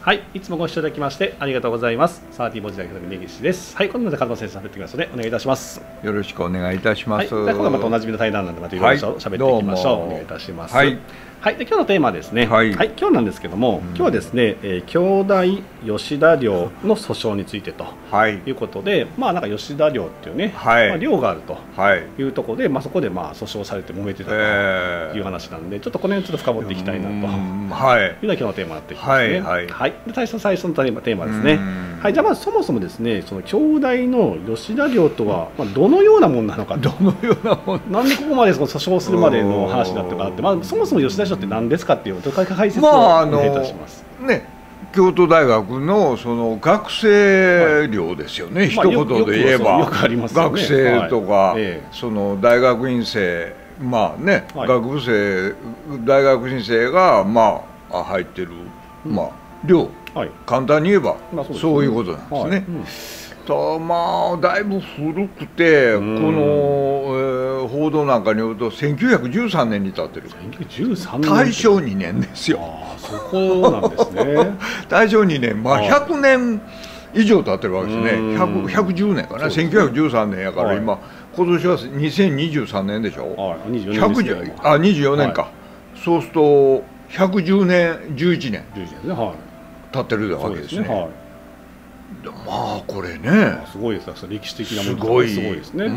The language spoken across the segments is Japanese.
はい、いつもご視聴いただきましてありがとうございます。サーティーボジ大学の根岸です。はい、今度で門野先生喋ってきますのでお願いいたします。 よろしくお願いいたします。 はい、今度はまたおなじみの対談なんでまたいろいろ喋っていきましょう。お願いいたします。 はい。 はい、で今日のテーマですね。 はい、 今日なんですけども、今日はですね、京大吉田寮の訴訟についてということで、なんか吉田寮っていうね、寮があるというところで、そこで訴訟されて揉めてたという話なんで、ちょっとこの辺ちょっと深掘っていきたいなというのが今日のテーマになってきますね。はい。で最初のテーマですね。はい、じゃあまずそもそもですね、その京大の吉田寮とはどのようなものなのか、なんでここまでその訴訟するまでの話だったかって、そもそも吉田寮って何ですかっていう解説をお願いいたします。 京都大学のその学生寮ですよね、一言で言えば。学生とかその大学院生、学部生、大学院生が入ってる寮、簡単に言えばそういうことなんですね。だいぶ古くて、この報道なんかによると1913年に建ってる。大正2年ですよ。 そこなんですね。 大正2年、100年以上経ってるわけですね。110年かな。1913年やから今年は2023年でしょ。24年か。そうすると110年11年経ってるわけですね。これね、 すごいです。歴史的なものがすごいですね。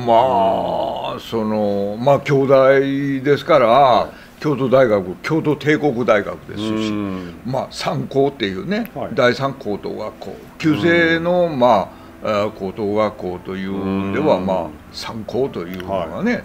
京大ですから、京都大学、京都帝国大学ですし、三高っていうね、第三高等学校、旧制の高等学校というでは三高というのがね、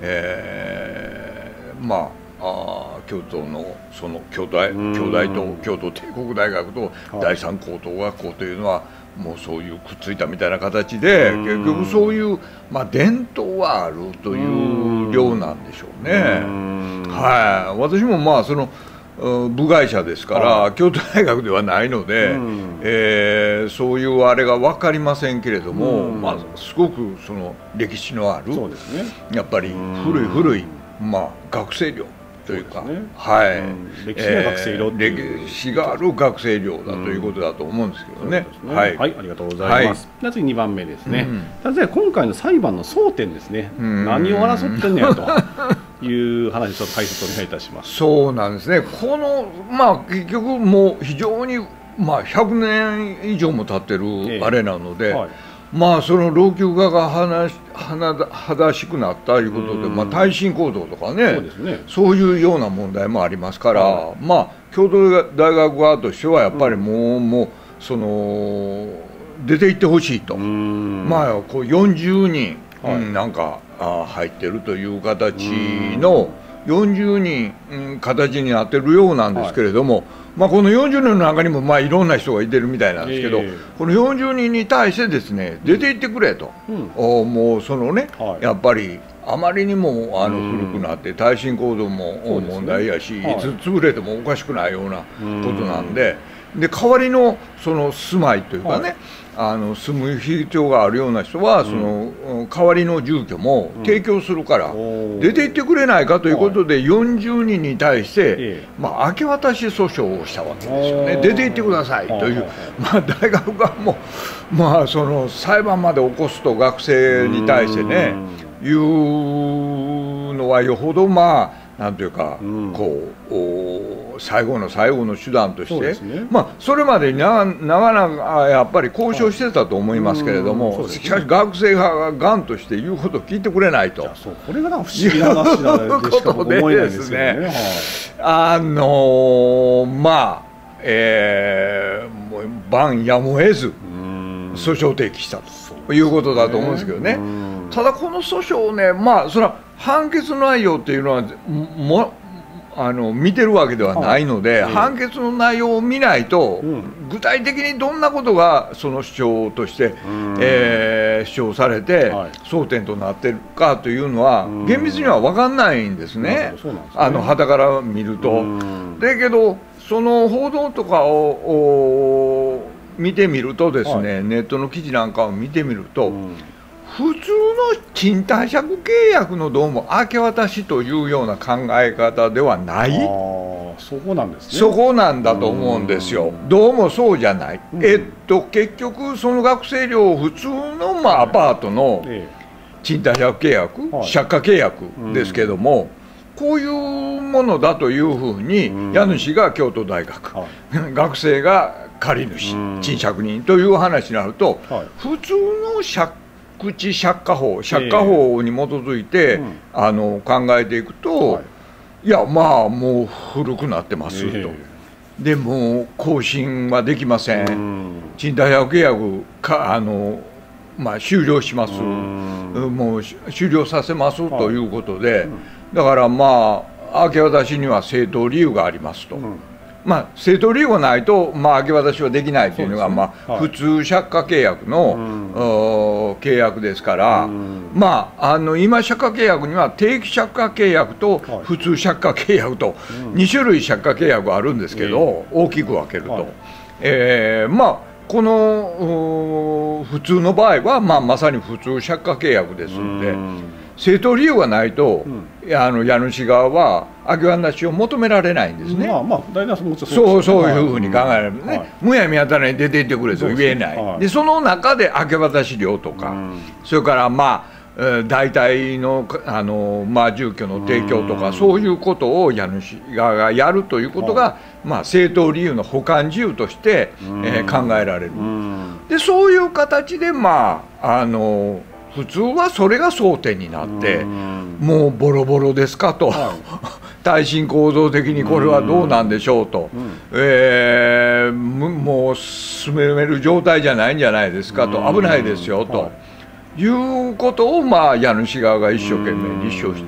京都のその京大と京都帝国大学と第三高等学校というのはもうそういうくっついたみたいな形で、結局そういう伝統はあるという寮なんでしょうね。はい、私もその部外者ですから、京都大学ではないので、そういうあれが分かりませんけれども、すごくその歴史のある、やっぱり古い学生寮というか、 歴史の学生寮、 歴史がある学生寮だということだと思うんですけどね。 はい、ありがとうございます。次2番目ですね。例えば今回の裁判の争点ですね。何を争ってんねやという話、ちょっと解説をお願いいたします。 そうなんですね。この結局もう非常に100年以上も経ってるあれなので。その老朽化が正しくなったということで、耐震構造とかね、そういうような問題もありますから、京都大学側としてはやっぱりもうその出て行ってほしいと、こう40人なんか入ってるという形の40人形になってるようなんですけれども。この40人の中にもいろんな人がいてるみたいなんですけど、この40人に対してですね、出て行ってくれと、もうそのね、やっぱりあまりにも古くなって耐震構造も問題やし、いつ潰れてもおかしくないようなことなんで、代わりのその住まいというかね、住む必要があるような人はその代わりの住居も提供するから出て行ってくれないかということで、40人に対して明け渡し訴訟をしたわけですよね。出て行ってくださいという、大学側もその裁判まで起こすと学生に対してねいうのはよほどなんていうか、最後の最後の手段として、それまでになかなかやっぱり交渉してたと思いますけれども、しかし学生側が頑として言うことを聞いてくれないと。 これが不思議な話なんでしか思えないですね。 晩やむを得ず訴訟提起したということだと思うんですけどね。ただこの訴訟ね、それは判決内容っていうのは見てるわけではないので、判決の内容を見ないと、具体的にどんなことがその主張として、主張されて、争点となっているかというのは厳密には分かんないんですね、傍から見ると。だけどその報道とかを見てみるとですね、ネットの記事なんかを見てみると、普通の賃貸借契約のどうも明け渡しというような考え方ではないそこなんですね。 そこなんだと思うんですよ。どうもそうじゃない。結局その学生寮普通のアパートの賃貸借契約、借家契約ですけども、こういうものだというふうに家主が京都大学、学生が借り主、賃借人という話になると、普通の借地借家法に基づいて考えていくと、いやもう古くなってますと。でもう更新はできません。賃貸借契約か終了します。もう終了させますということで、だから明け渡しには正当理由がありますと。正当理由がないと明け渡しはできないというのが普通借家契約の契約ですから、今借家契約には定期借家契約と普通借家契約と2種類借家契約があるんですけど、大きく分けると、この普通の場合はまさに普通借家契約ですので、正当理由がないと家主側は明け渡しを求められないんですね。そういうふうに考えられるね。むやみやたらに出ていってくれと言えない。でその中で明け渡し料とか、それから代替の住居の提供とか、そういうことを家主側がやるということが正当理由の保管事由として考えられる。でそういう形で普通はそれが争点になって、もうボロボロですかと、耐震構造的にこれはどうなんでしょうと、もう住める状態じゃないんじゃないですかと、危ないですよということを家主側が一生懸命立証して、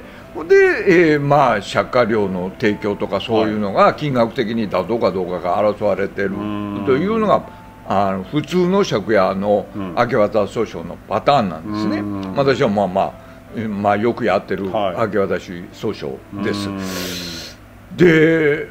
で借家料の提供とかそういうのが金額的に妥当かどうかが争われてるというのが普通の借家の明け渡し訴訟のパターンなんですね。私はよくやってる明け渡し訴訟です。で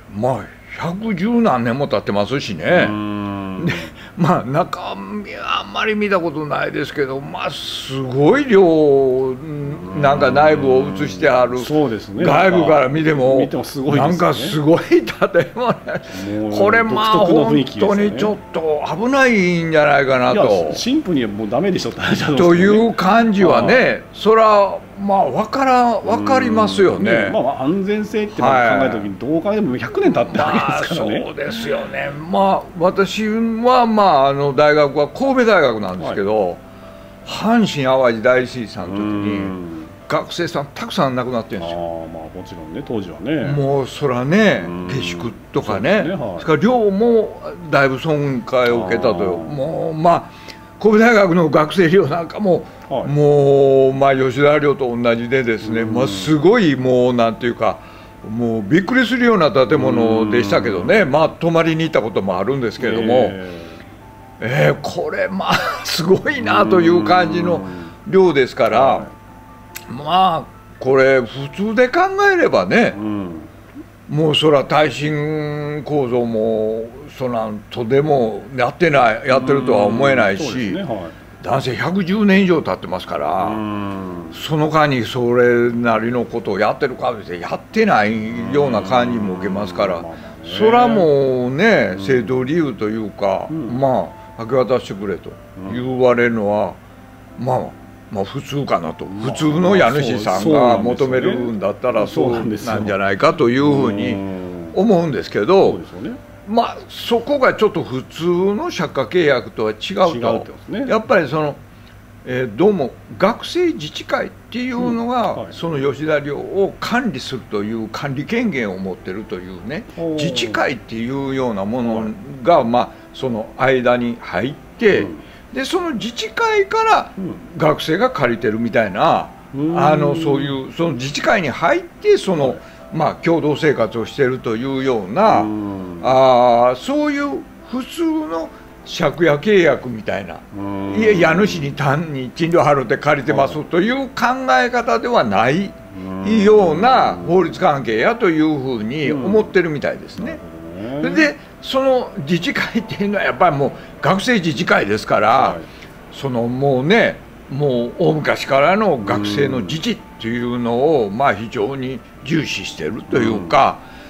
110何年も経ってますしね。で中身はあんまり見たことないですけど、すごい量なんか内部を映してある、外部から見てもなんかすごい建物、これ本当にちょっと危ないんじゃないかなと。 新婦にはもうダメでしょという感じはね、それは分かりますよね。 安全性って考えた時にどう考えても100年経ってるわけですからね。 そうですよね。私は大学は神戸大学なんですけど、阪神・淡路大震災の時に学生さんたくさん亡くなってるんですよ。 もちろんね、当時はね。 もうそらね、下宿とかね、それから寮もだいぶ損壊を受けたと。もう神戸大学の学生寮なんかも、もう吉田寮と同じでですね、すごいもうなんていうか、もうびっくりするような建物でしたけどね。泊まりに行ったこともあるんですけれども、これすごいなという感じの量ですから、これ普通で考えればね、もうそら耐震構造もとでもやってるとは思えないし、男性110年以上経ってますから、その間にそれなりのことをやってるかってやってないような感じも受けますから、そらもうね、正当理由というか、明け渡してくれと言われるのは普通かなと。普通の家主さんが求めるんだったらそうなんじゃないかというふうに思うんですけど、そこがちょっと普通の借家契約とは違うと。やっぱりどうも学生自治会っていうのがその吉田寮を管理するという管理権限を持ってるというね、自治会っていうようなものがその間に入って、でその自治会から学生が借りてるみたいな、そういうその自治会に入って共同生活をしているというような、そういう普通の借家契約みたいな、家主に単に賃料払って借りてますという考え方ではないような法律関係やというふうに思ってるみたいですね。でその自治会っていうのはやっぱりもう学生自治会ですから、もうね、もう大昔からの学生の自治っていうのを非常に重視してるというか、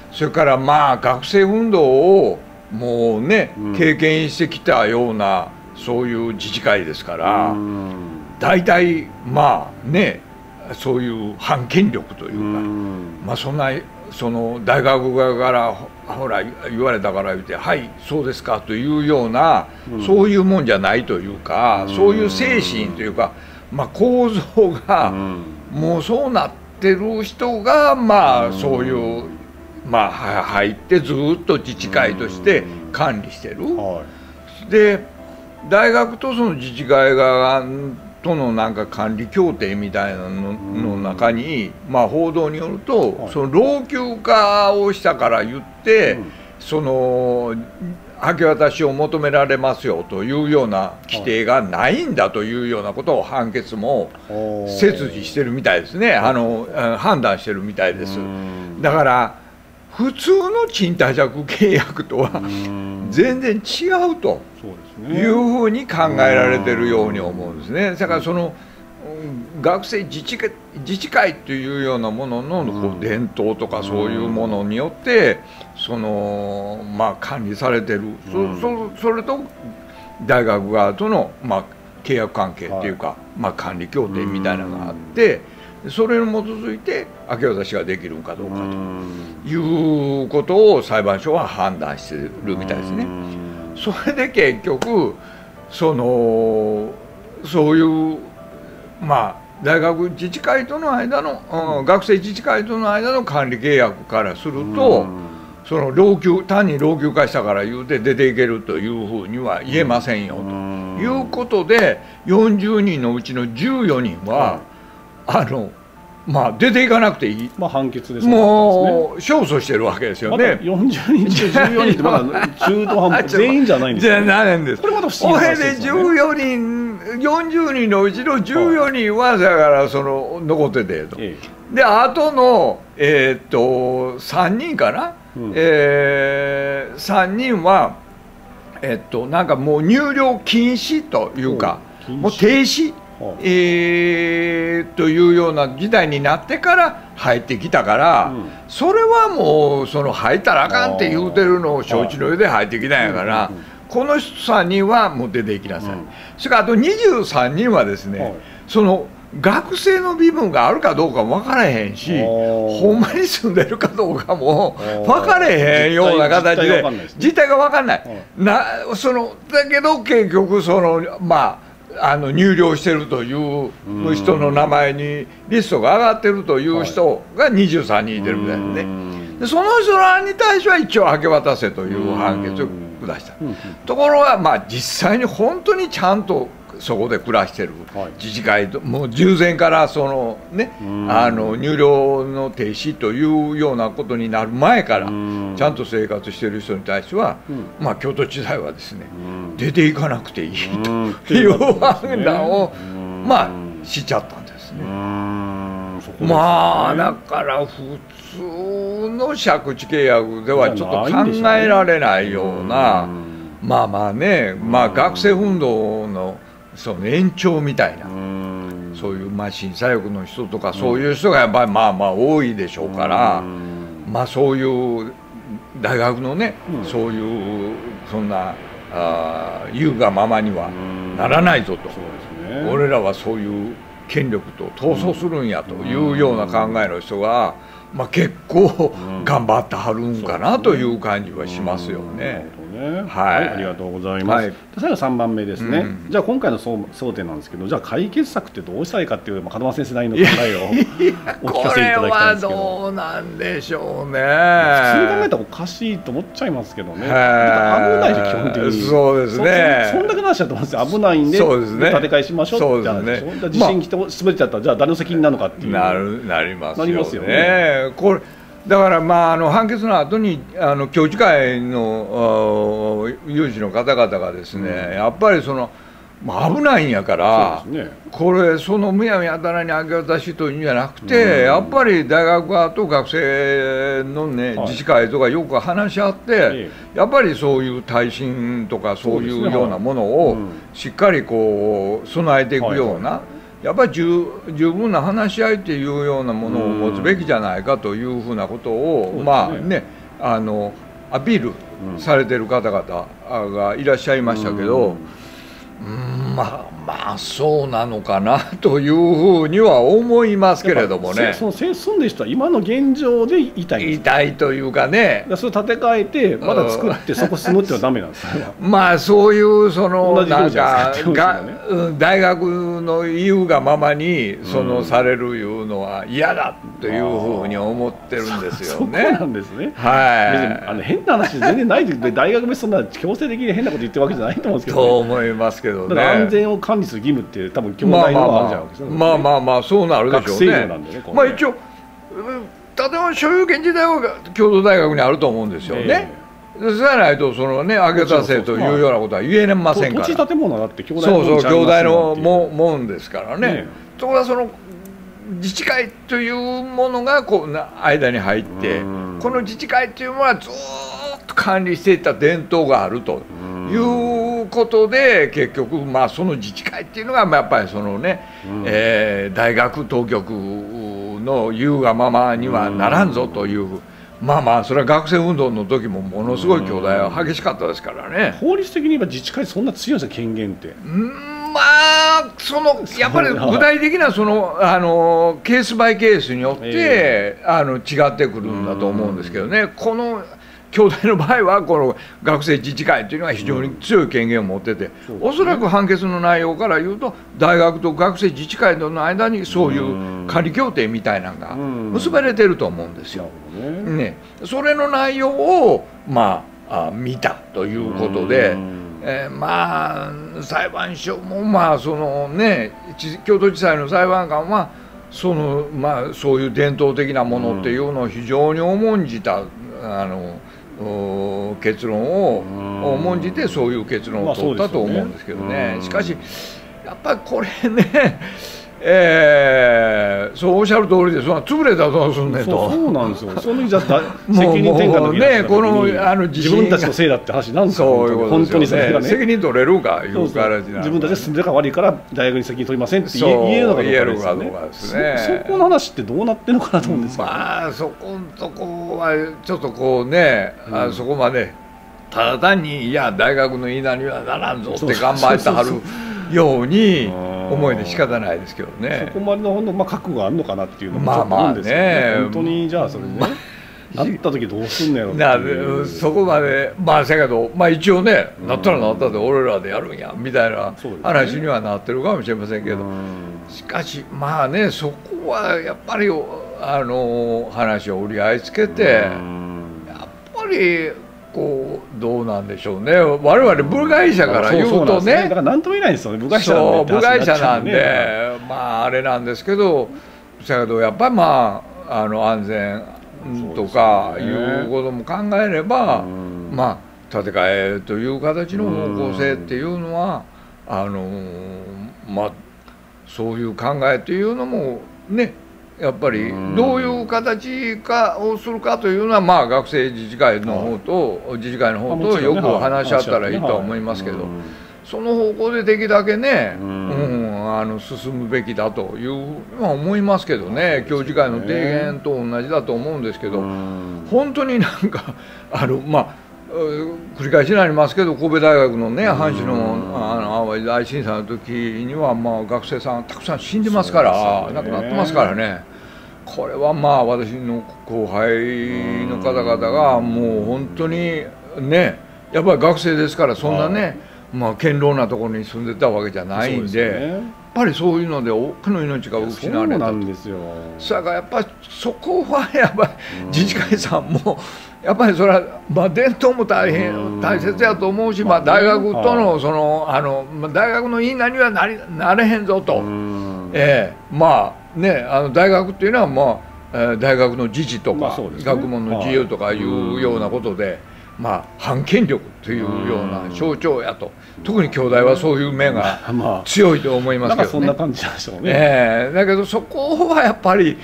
それからまあ学生運動をもうね、経験してきたようなそういう自治会ですから、大体まあねそういう反権力というか、まあその大学側からほら言われたから言って「はいそうですか」というような、そういうもんじゃないというか、そういう精神というか、まあ構造がもうそうなってる人がまあそういうまあ入ってずっと自治会として管理してる。で大学とその自治会側とのなんか管理協定みたいなの中に、まあ報道によると、その老朽化をしたから言って、その明け渡しを求められますよというような規定がないんだというようなことを判決も切示してるみたいですね。判断してるみたいです。だから普通の賃貸借契約とは全然違うというふうに考えられてるように思うんですね。だからその学生自治会というようなもののこう伝統とかそういうものによってそのまあ管理されてる、それと大学側とのまあ契約関係っていうか、まあ管理協定みたいなのがあって、それに基づいて明け渡しができるかどうかということを裁判所は判断してるみたいですね。それで結局そういうまあ大学自治会との間の、学生自治会との間の管理契約からすると、その単に老朽化したから言うて出ていけるというふうには言えませんよということで、40人のうちの14人はまあ出ていかなくていい、 まあ判決ですもう勝訴してるわけですよね。 40人中14人ってまだ中途半端全員じゃないんですよね。 じゃないんです。 これまた不思議な話ですよね。 これで40人のうちの14人はだから残っててと。であとの3人かな、3人はなんかもう入寮禁止というか、もう停止というような時代になってから入ってきたから、それはもう入ったらあかんって言うてるのを承知の上で入ってきたんやから、この3人はもう出ていきなさい。それからあと23人はですね、学生の身分があるかどうかも分からへんし、ほんまに住んでるかどうかも分かれへんような形で実態が分かんない。だけど結局まあ入寮してるという人の名前にリストが上がってるという人が23人いてるみたいですね。でその人らに対しては一応明け渡せという判決を下した。ところがまあ実際に本当にちゃんとそこで暮らしてる自治会と、もう従前から入寮の停止というようなことになる前からちゃんと生活している人に対しては、まあ京都地裁はですね、出ていかなくていいという判断をまあしちゃったんですね。まあだから普通の借地契約ではちょっと考えられないような、まあまあね、まあ学生運動の延長みたいな、そういうまあ審査役の人とかそういう人がやっぱりまあまあ多いでしょうから、まあそういう大学のね、そういうそんな言うがままにはならないぞと、俺らはそういう権力と闘争するんやというような考えの人が、まあ結構頑張ってはるんかなという感じはしますよね。 はい、ありがとうございます。最後3番目ですね。じゃあ今回の争点なんですけど、じゃあ解決策ってどうしたらいいかっていう門松先生なりの考えをお聞かせいただきたいんですけど。これはどうなんでしょうね。普通に考えたらおかしいと思っちゃいますけどね。危ないし基本的に。そうですね。そんだけの話だと思うんですよ。危ないんで建て替えしましょうって話でしょ。地震来て潰れちゃったらじゃあ誰の責任なのかっていう。 なりますよね。これだからまあ判決の後に教授会の有志の方々がですね、やっぱり危ないんやから、これむやみやたらに明け渡しというんじゃなくて、やっぱり大学側と学生のね自治会とかよく話し合って、やっぱりそういう耐震とかそういうようなものをしっかりこう備えていくようなやっぱり十分な話し合いっていうようなものを持つべきじゃないかというふうなことを、まあね、アピールされてる方々がいらっしゃいましたけど、まあそうなのかなというふうには思いますけれどもね。 その住んでる人は今の現状で痛いというかね、 それ建て替えてまだ作ってそこ住むってのはダメなんですか。 まあそういうそのなんか大学の言うがままにされるいうのは嫌だというふうに思ってるんですよね。 そうなんですね。 はい。 変な話全然ないで、大学もそんな強制的に変なこと言ってるわけじゃないと思うんですけど。 と思いますけどね。 安全を管理する義務って多分兄弟のあるじゃないですか。 まあそうなるでしょうね。まあ一応建物所有権自体は京都大学にあると思うんですよね。そうじゃないと上げさせというようなことは言えませんから。 土地建物だって兄弟そう兄弟のもんですからね。ところが自治会というものが間に入って、この自治会というものはずっと管理していた伝統があるということで、結局その自治会っていうのがやっぱり大学当局の言うがままにはならんぞという。それは学生運動の時もものすごい兄弟は激しかったですからね。 法律的に言えば自治会そんな強いんですか、権限って。 やっぱり具体的なケースバイケースによって、違ってくるんだと思うんですけどね。この兄弟の場合はこの学生自治会というのは非常に強い権限を持ってて、おそらく判決の内容から言うと大学と学生自治会との間にそういう管理協定みたいなのが結ばれてると思うんですよ。それの内容を見たということで、裁判所も京都地裁の裁判官はそういう伝統的なものっていうのを非常に重んじた結論を重んじてそういう結論を取ったと思うんですけどね。しかしやっぱりこれね、そうおっしゃる通りで、潰れたらどうすんねんと。 そうなんですよ。そのじゃ責任転嫁の時ね、この自分たちのせいだって話なんですよ。本当にそれがね。 責任取れるかいう形な。 自分たちで住んでるから悪いから大学に責任取りませんって言えるのかどうかですね。そこの話ってどうなってるのかなと思うんですけど。 そこのとこはちょっとそこまでただ単にいや大学の言いなりはならんぞって頑張ってはるように思いで仕方ないですけどね。 そこまでの覚悟があるのかなっていうのもちょっと思うんですよね。本当にじゃあそれでねなった時どうすんのやろっていう。 そこまでだけど一応ね、なったらなったで俺らでやるんやみたいな話にはなってるかもしれませんけど、しかしそこはやっぱり話を折り合いつけて、やっぱりどうなんでしょうね。我々部外者から言うとね、 だから何とも言えないんですよね。部外者なんであれなんですけど、やっぱり安全とかいうことも考えれば、建て替えという形の方向性っていうのはそういう考えというのもね、やっぱりどういう形をするかというのは学生自治会の方とよく話し合ったらいいとは思いますけど、その方向でできるだけね進むべきだというのは思いますけどね。教授会の提言と同じだと思うんですけど、本当に繰り返しになりますけど、神戸大学のね阪神の淡路大震災の時には学生さんたくさん死んでますから、亡くなってますからね。これは私の後輩の方々がもう本当にね、やっぱり学生ですから、そんなね堅牢なところに住んでたわけじゃないんで、やっぱりそういうので多くの命が失われたと。それからやっぱりそこはやっぱり自治会さんもやっぱりそれは伝統も大切やと思うし、大学との大学の言いなりはなれへんぞと。大学っていうのは大学の自治とか学問の自由とかいうようなことで反権力というような象徴やと。特に兄弟はそういう目が強いと思いますけどね。 そんな感じなんでしょうね。 だけどそこはやっぱり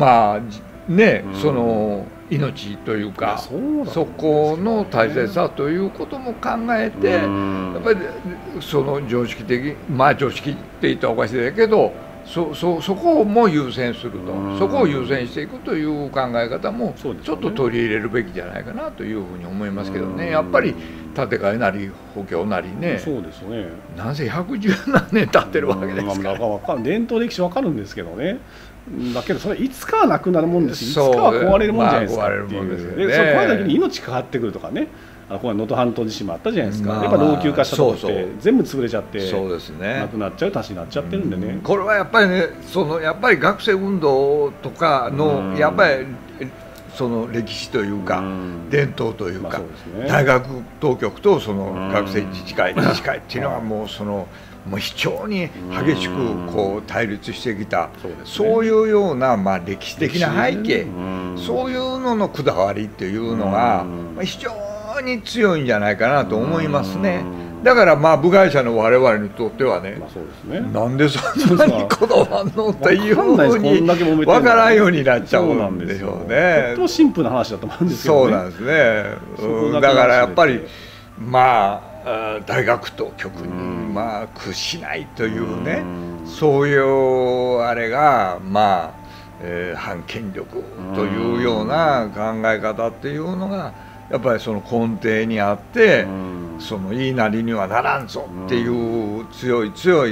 命というか、そこの大切さということも考えて、やっぱり常識的常識って言ったらおかしいだけどそこも優先すると、そこを優先していくという考え方もちょっと取り入れるべきじゃないかなというふうに思いますけどね。やっぱり建て替えなり補強なりね、 そうですね、 なんせ110何年経ってるわけですから、 伝統歴史わかるんですけどね。だけどそれいつかはなくなるもんですし、いつかは壊れるもんじゃないですかっていう、でその壊れた時に命変わってくるとかね、ここは能登半島地震もあったじゃないですか、やっぱ老朽化したとこって全部潰れちゃって、 そうですね、 なくなっちゃう足しになっちゃってるんでね、 これはやっぱりね、やっぱり学生運動とかのやっぱりその歴史というか伝統というか、大学当局とその学生自治会っていうのはもう非常に激しくこう対立してきた、そういうような歴史的な背景、そういうののこだわりっていうのが非常に強いんじゃないかなと思いますね。だから部外者の我々にとってはね、なんでそんなにこだわんのっていうふうに分からんようになっちゃうんでしょうね。 とてもシンプルな話だと思うんですけどね。 そうなんですね。だからやっぱり大学当局に屈しないというね、そういうあれが反権力というような考え方っていうのがやっぱりその根底にあって、その言いなりにはならんぞっていう強い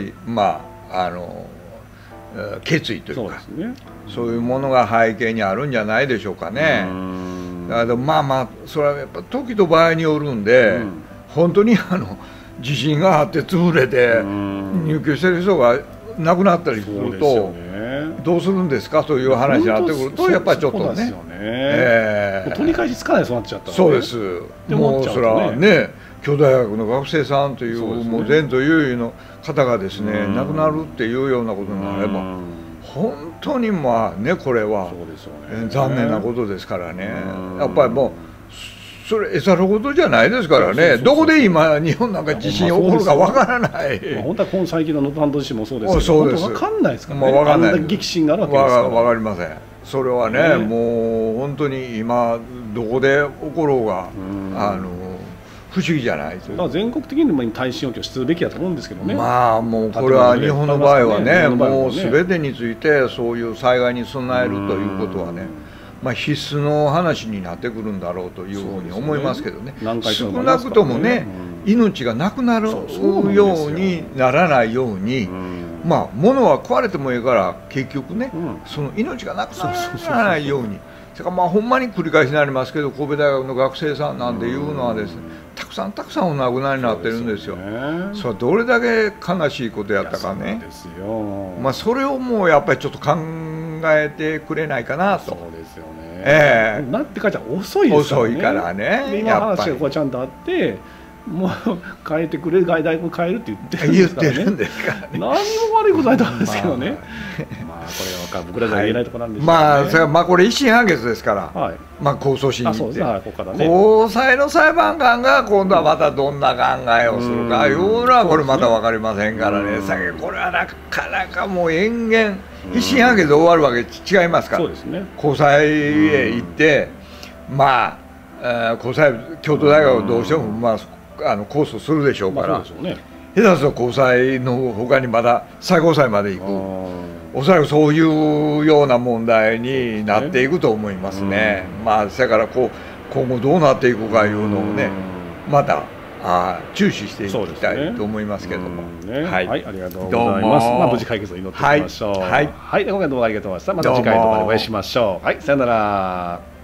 決意というか、そういうものが背景にあるんじゃないでしょうかね。だけどそれはやっぱ時と場合によるんで、本当に地震があって潰れて入居してる人が亡くなったりするとどうするんですかという話になってくると、やっぱりちょっとね、 取り返しつかないそうなっちゃったら、 そうです。もうそれはね、京大学の学生さんというもう前途優位の方がですね亡くなるっていうようなことになれば、本当にこれは残念なことですからね。やっぱりもうそれ餌のことじゃないですからね。どこで今日本なんか地震起こるかわからない。 本当はこの最近の能登半島地震もそうですけど、分かんないですからね。 分かんない。 あんな激震があるわけですから。 分かりません。それはね、もう本当に今どこで起ころうが不思議じゃないですよ。 全国的にも耐震補強するべきだと思うんですけどね。 もうこれは日本の場合はね、もう全てについてそういう災害に備えるということはね、必須の話になってくるんだろうというふうに思いますけどね。少なくともね、命がなくなるようにならないように、物は壊れてもいいから結局ね、その命がなくならないように。それからほんまに繰り返しになりますけど、神戸大学の学生さんなんていうのはですね、たくさんお亡くなりになってるんですよ。それはどれだけ悲しいことやったかね。それをもうやっぱりちょっと考えてくれないかなと。 そうですよね。なってからじゃ遅いですからね。 遅いからね。 今話がちゃんとあって、もう変えてくれ、大学変えるって言ってるんですからね。何も悪いことないと思うんですけどね。これは僕らじゃ言えないところなんですけどね。 これ一審判決ですから、控訴しに行って、高裁の裁判官が今度はまたどんな考えをするかいうのはこれまた分かりませんからね。これはなかなかもう延々一審判決で終わるわけ違いますから、高裁へ行って高裁京都大学はどうしても控訴するでしょうから、下手すると高裁のほかにまだ最高裁まで行く、おそらくそういうような問題になっていくと思いますね。だから今後どうなっていくかいうのをね、また注視していきたいと思いますけども。 はい、ありがとうございます。無事解決を祈っていきましょう。はい、今回の動画ありがとうございました。また次回動画でお会いしましょう。はい、さよなら。